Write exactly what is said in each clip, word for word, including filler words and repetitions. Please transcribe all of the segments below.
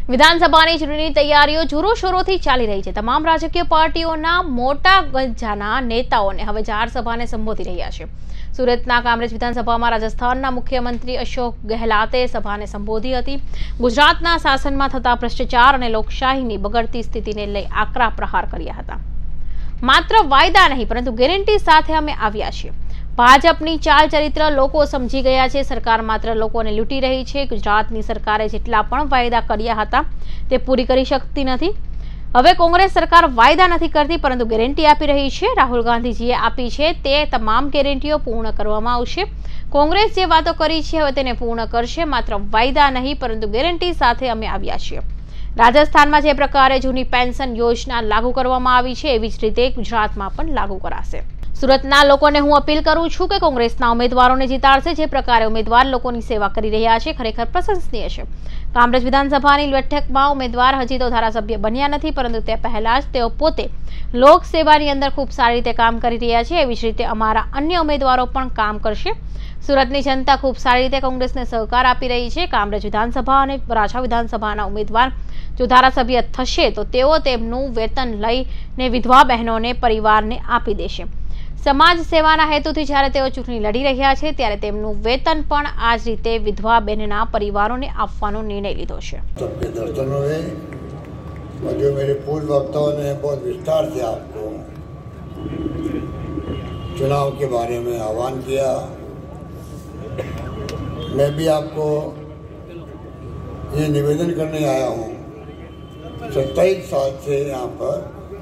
વિધાનસભાની ચૂંટણીની તૈયારીઓ જોરોશોરોથી ચાલી રહી છે। તમામ રાજકીય પાર્ટીઓના મોટા ગજાના નેતાઓને હવે જાહેર સભાને સંબોધી રહ્યા છે। સુરતના કામરેજ વિધાનસભામાં રાજસ્થાનના મુખ્યમંત્રી અશોક ગેહલોતે સભાને સંબોધી હતી। ગુજરાતના શાસનમાં થતા ભ્રષ્ટાચાર અને લોકશાહીની બગડતી સ્થિતિને લઈ આકરા પ્રહાર કર્યા હતા। માત્ર વાયદા નહીં પરંતુ ગેરંટી સાથે અમે આવ્યા છીએ। ભાજપની ચાલ ચરિત્ર લોકો સમજી ગયા છે। સરકાર માત્ર લોકોને લૂંટી રહી છે। ગુજરાતની સરકારે જેટલા પણ વાયદા કર્યા હતા તે પૂરી કરી શકતી નથી। હવે કોંગ્રેસ સરકાર વાયદા નથી કરતી પરંતુ ગેરંટી આપી રહી છે। રાહુલ ગાંધીજીએ આપી છે તે તમામ ગેરંટીઓ પૂર્ણ કરવામાં આવશે। કોંગ્રેસ જે વાતો કરી છે હવે તેને પૂર્ણ કરશે। માત્ર વાયદા નહીં પરંતુ ગેરંટી સાથે અમે આવ્યા છીએ। રાજસ્થાનમાં જે પ્રકારે જૂની પેન્શન યોજના લાગુ કરવામાં આવી છે એવી જ રીતે ગુજરાતમાં પણ લાગુ કરાશે। સુરતના લોકોને હું અપીલ કરું છું કે કોંગ્રેસના ઉમેદવારોને જીતાડશે। જે પ્રકારે ઉમેદવાર લોકોની સેવા કરી રહ્યા છે ખરેખર પ્રશંસનીય છે। કામરેજ વિધાનસભાની બેઠકમાં ઉમેદવાર હજી તો ધારાસભ્ય બન્યા નથી પરંતુ તે પહેલા જ તેઓ પોતે લોકસેવાની અંદર ખૂબ સારી રીતે કામ કરી રહ્યા છે। એવી જ રીતે અમારા અન્ય ઉમેદવારો પણ કામ કરશે। સુરતની જનતા ખૂબ સારી રીતે કોંગ્રેસને સહકાર આપી રહી છે। કામરેજ વિધાનસભા અને વરાછા વિધાનસભાના ઉમેદવાર જો ધારાસભ્ય થશે તો તેઓ તેમનું વેતન લઈને વિધવા બહેનોને પરિવારને આપી દેશે। સમાજ સેવાના હેતુથી જ્યારે તેઓ ચૂંટણી લડી રહ્યા છે ત્યારે તેમનું વેતન પણ આ જ રીતે વિધવા બહેનના પરિવારોને આપવાનો નિર્ણય લીધો છે। सबके दर्शन हुए और जो मेरे पूर्व वक्ताओं ने बहुत विस्तार से आपको चुनाव के बारे में आह्वान किया। मैं भी आपको ये निवेदन करने आया हूँ, सत्ताईस साल से यहाँ पर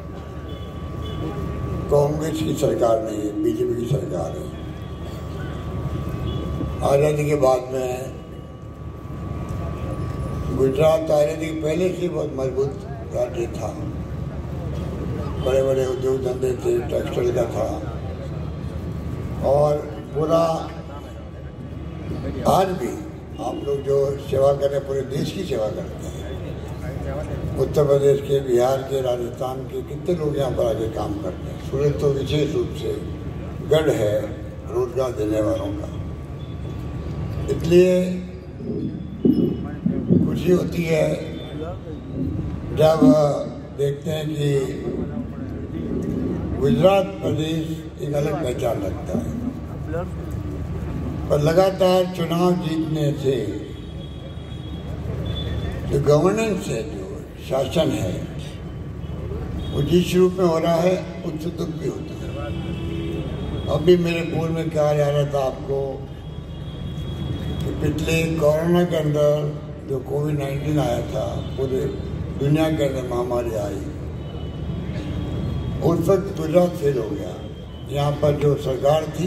कांग्रेस की सरकार नहीं है, बीजेपी की सरकार है। आज़ादी के बाद में गुजरात आज़ादी के पहले से बहुत मजबूत राज्य था। बड़े बड़े उद्योग धंधे थे, टेक्सटाइल का था और पूरा आज भी आप लोग जो सेवा कर रहे हैं पूरे देश की सेवा करते हैं। उत्तर प्रदेश के, बिहार के, राजस्थान के कितने लोग यहाँ पर आके काम करते हैं। सूरत तो विशेष रूप से गढ़ है रोजगार देने वालों का। इसलिए खुशी होती है जब देखते हैं कि गुजरात प्रदेश एक अलग पहचान रखता है। पर लगातार चुनाव जीतने से जो गवर्नेंस है, जो शासन है, वो जिस रूप में हो रहा है उससे दुख भी होता है। अभी मेरे पूर्व में कहा जा रहा था आपको कि पिछले कोरोना के अंदर जो कोविड नाइन्टीन आया था, पूरे दुनिया के अंदर महामारी आई, उस वक्त गुजरात फेल हो गया। यहाँ पर जो सरकार थी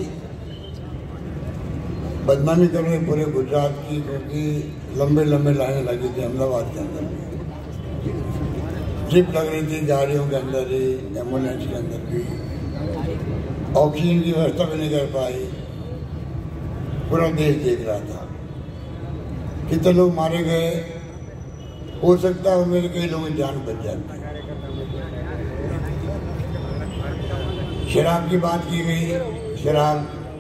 बदनामी कर रहे पूरे गुजरात की, क्योंकि लंबे लंबे लाइनें लगी थी अहमदाबाद के अंदर भी, ट्रिप लग रही थी गाड़ियों के अंदर ही, एम्बुलेंस के अंदर भी, ऑक्सीजन की व्यवस्था भी नहीं कर पाई। पूरा देश देख रहा था कितने लोग मारे गए। हो सकता है उनमें कई लोगों की जान बच जाती। शराब की बात की गई, शराब,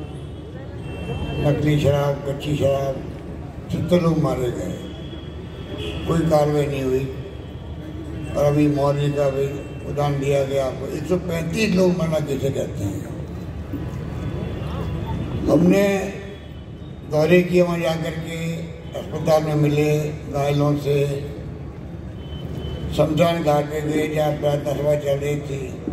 नकली शराब, कच्ची शराब, सत्तर लोग मारे गए, कोई कार्रवाई नहीं हुई। और अभी मौर्य का भी उदाहरण दिया गया आपको, एक सौ पैंतीस लोग मरना किसे कहते हैं। हमने दौरे किए वहाँ जाकर के, अस्पताल में मिले घायलों से, शमशान घाट पे गए जहाँ प्रार्थना सभा चल रही थी।